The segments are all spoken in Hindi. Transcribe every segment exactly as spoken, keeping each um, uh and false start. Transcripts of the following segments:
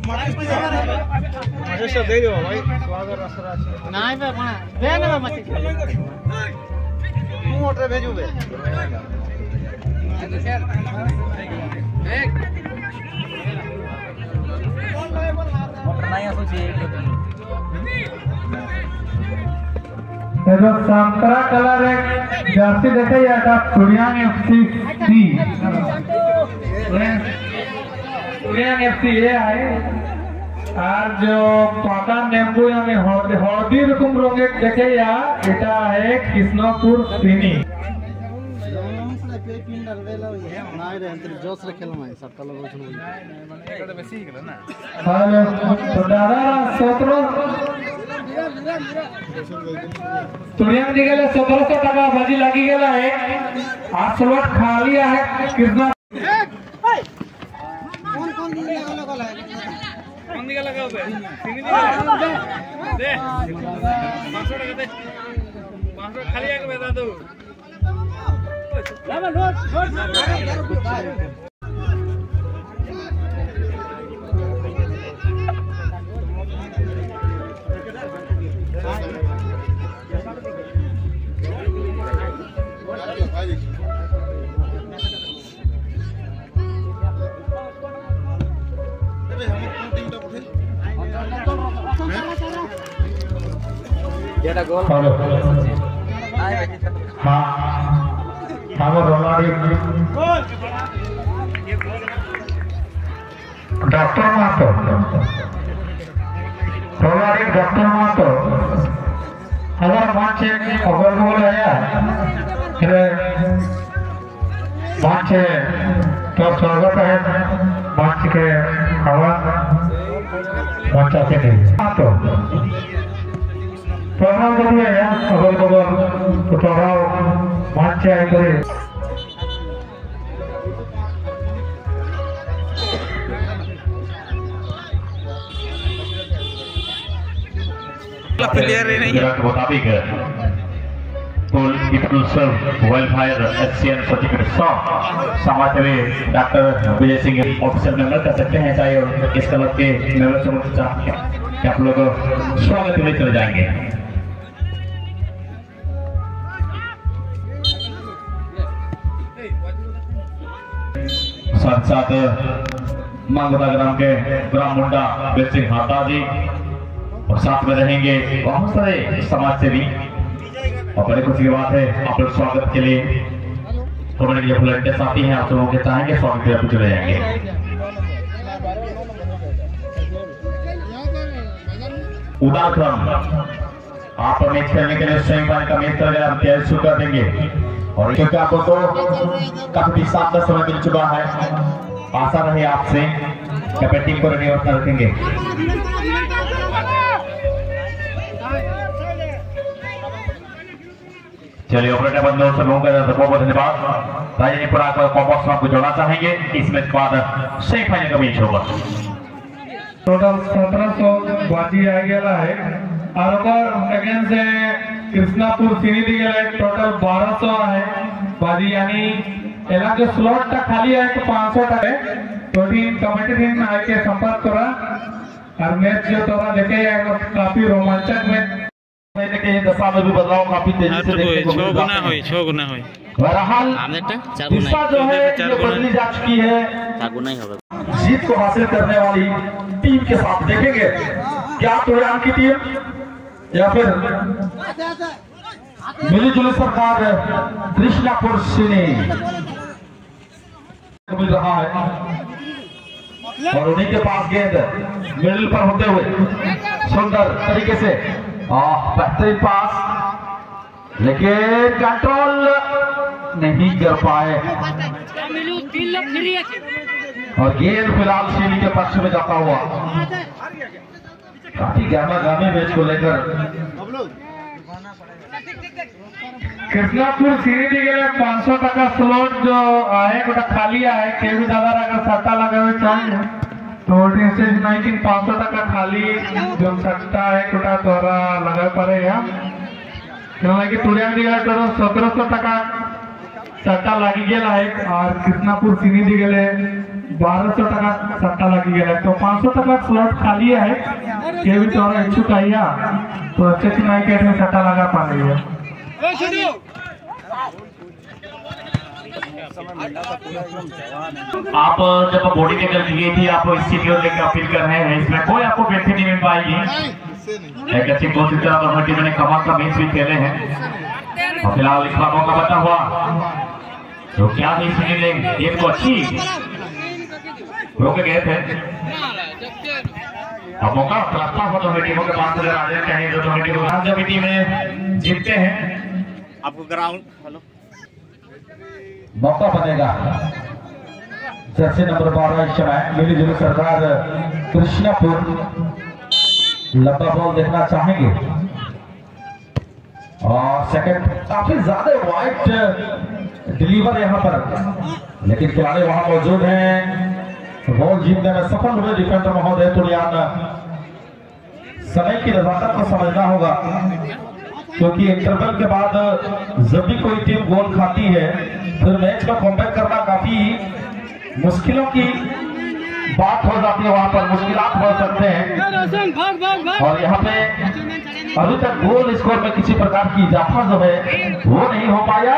মাছের দেই দেবো ভাই স্বাগত রাস্তা আছে নাই বে মা দে না মাছ তু মোটরে ভেজুবে এক মোটর নাই আসুছি एगो संतरा कलर एक जर्सी देखे जाता सूर्यांग एफसी सी सूर्यांग एफसी ये है और जो पाका नेम्बू यानी हल्दी हल्दी रकम रंगे देखे या इटा है कृष्णपुर सिनी हेलो तो दादा सत्रह तुरिया निकले सत्रह सौ टका बाजी लगी गेला है आठ स्लॉट खाली है कृष्णा कौन कौन लगा है कौन दिया लगा बे तीन दिन दे पाँच सौ टका दे पाँच सौ खाली है के बता दो लावा लोड लोड हेलो हाँ हम रोलारी डॉक्टर मातो रोलारी डॉक्टर मातो अगर माचे अगर बोला है फिर माचे तो स्वागत है माचे के हवा माचा से नहीं मातो प्रोग्राम करिए या अगल बगल तो प्रोग्राम माचे आए करे मुताबिक Full Inclusive Welfare Action Certificate सॉन्ग समाज में doctor Vijay Singh officer member कर सकते हैं चाहे इस क्लब के मेंबर से मुझे चाहते हैं कि आप लोग स्वागत में चले जाएंगे साथ साथ मांगोदा ग्राम के ग्राम मुंडा बेसिंग हाता जी और साथ में रहेंगे बहुत सारे समाज सेवी और बड़े खुशी की बात है आप लोग स्वागत के लिए हमारे लिए वॉलंटियर्स आती हैं आप लोगों के चाहेंगे स्वागत के लिए चले जाएंगे उदाहरण आप मैच खेलने के लिए सेमीफाइनल का मैच चल हम तैयारी शुरू कर देंगे और क्योंकि आपको तो काफी साफ का समय मिल चुका है आशा रहे आपसे कि अपनी टीम को रेडी और रखेंगे चलिए ऑपरेटर बंदों से लोगों का बहुत धन्यवाद राजनीपुरा कॉम्बॉक्स में आपको जोड़ना चाहेंगे इस मैच के बाद सेमीफाइनल का मैच होगा टोटल सत्रह सौ बाजी आ गया है और अगेन से कृष्णापुर सिनी दी गया है टोटल बारह सौ है बाजी यानी एला जो स्लॉट टा खाली है तो पाँच सौ टा है तो टीम कमेटी टीम आके संपर्क करा और मैच जो तोरा देखे काफी रोमांचक मैच के दशा में भी बदलाव काफी तेजी से देखने को मिल रहा है छह गुना होई बहरहाल दिशा जो है ये बदली जा चुकी है जीत को हासिल करने वाली टीम के साथ देखेंगे क्या तुरान की टीम या फिर मिली जुली सरकार कृष्णापुर सिनी मिल रहा है और उन्हीं के पास गेंद मिडिल पर होते हुए सुंदर तरीके से बेहतरीन पास लेकिन कंट्रोल नहीं कर पाए और गेंद फिलहाल सिनी के पक्ष में जाता हुआ काफी गहमा गहमी मैच को लेकर कृष्णापुर सिनी दी गए पाँच सौ टका स्लॉट जो है गोटा खाली है केवी दादा अगर सट्टा लगे हुए चाहिए तो नाइनटीन पाँच सौ टका खाली जो सट्टा है गोटा द्वारा लगा पड़े कि तुरिया दी गए तो सत्रह सौ टका सट्टा लगी गया है और कृष्णापुर सिनी दी गए बारह सौ टका सट्टा लगी गया तो पाँच सौ टका स्लॉट खाली है ये भी थोड़ा इच्छुक आइया तो अच्छे से नहीं कहते सट्टा लगा पा रही है। आप जब बॉडी के कर गई थी आप इस चीज को लेकर अपील कर रहे हैं, इसमें कोई आपको व्यक्ति नहीं मिल पाएगी। एक अच्छी कोशिश कमेटी मैंने कमाल का मैच भी खेले हैं और फिलहाल इस बार मौका बचा हुआ तो क्या नहीं सुनी लेंगे एक तो अच्छी रोके गए थे अब मौका प्राप्त हो दोनों टीमों के पास नजर आ जाए चाहिए जो दोनों टीमों जब टीमें जीतते हैं आपको ग्राउंड हेलो मौका बनेगा। जर्सी नंबर बारह इस समय मिली जुली सरकार कृष्णापुर लंबा बॉल देखना चाहेंगे और सेकंड काफी ज्यादा वाइट डिलीवर यहाँ पर लेकिन खिलाड़ी वहां मौजूद हैं बॉल जीतने में सफल हुए डिफेंडर महोदय तुलियान समय की नजाकत को समझना होगा क्योंकि इंटरवल के बाद जब भी कोई टीम गोल खाती है फिर मैच का कॉम्बैक करना काफी मुश्किलों की बात हो जाती है, वहां पर मुश्किलात हो सकते हैं और यहाँ पे अभी तक गोल स्कोर में किसी प्रकार की इजाफा जो है वो नहीं हो पाया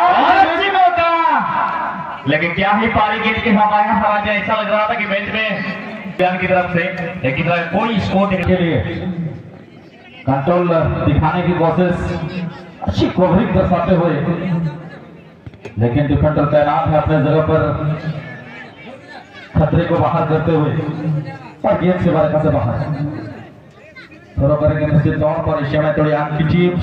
लेकिन क्या ही पारी गेट के हम आया हमारा ऐसा लग रहा था कि मैच में प्यार की तरफ से लेकिन कोई स्कोर के लिए कंट्रोल दिखाने की कोशिश अच्छी कवरिंग दर्शाते हुए लेकिन डिफेंडर तैनात है अपने जगह पर खतरे को बाहर करते हुए और गेम से बाहर से बाहर थोड़ा करेंगे निश्चित तौर पर इस समय थोड़ी आग की टीम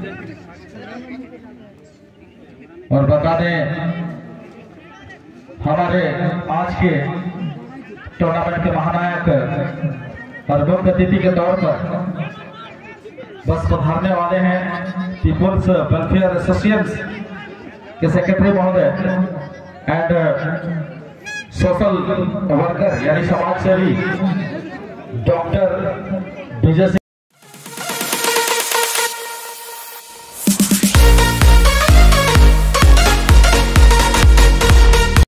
और बता दें हमारे आज के टूर्नामेंट के महानायक और मुख्य अतिथि के तौर पर बस पधारने वाले हैं पीपुल्स वेलफेयर एसोसिएशन के सेक्रेटरी महोदय एंड सोशल वर्कर यानी समाज सेवी डॉक्टर विजय